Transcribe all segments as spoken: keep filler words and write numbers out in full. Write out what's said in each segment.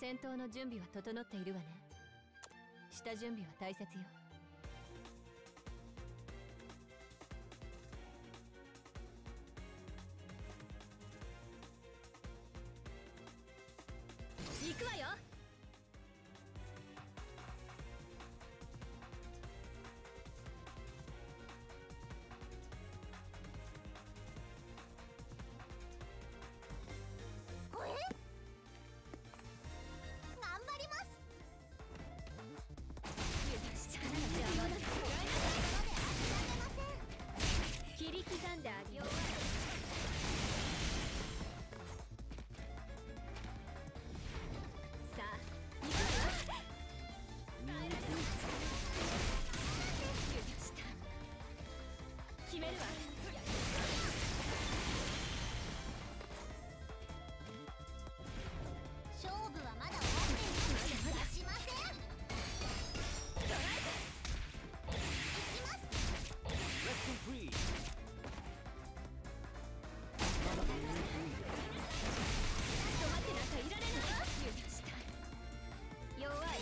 戦闘の準備は整っているわね。下準備は大切よ。行くわよ。切り刻んであげよう。さあ行くわよ。決めるわ。 勝負はまだ終わっていない。しません。 弱い。決めるわ。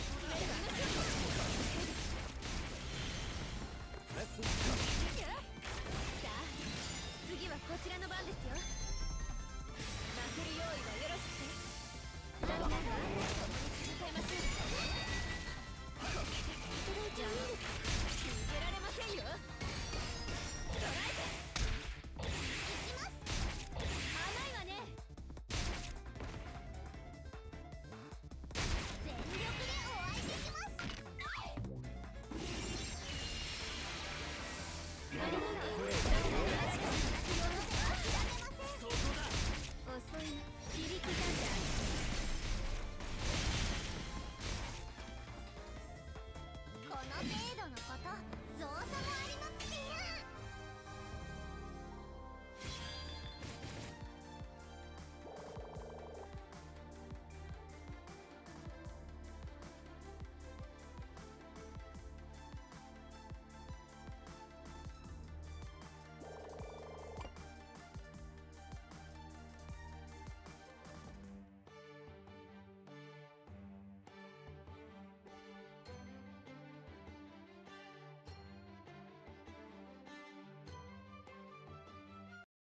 さあ次はこちらの番ですよ。負ける用意はよろしくて。なるほど。共に戦いましょう。こけて驚いちゃう。逃げられませんよ。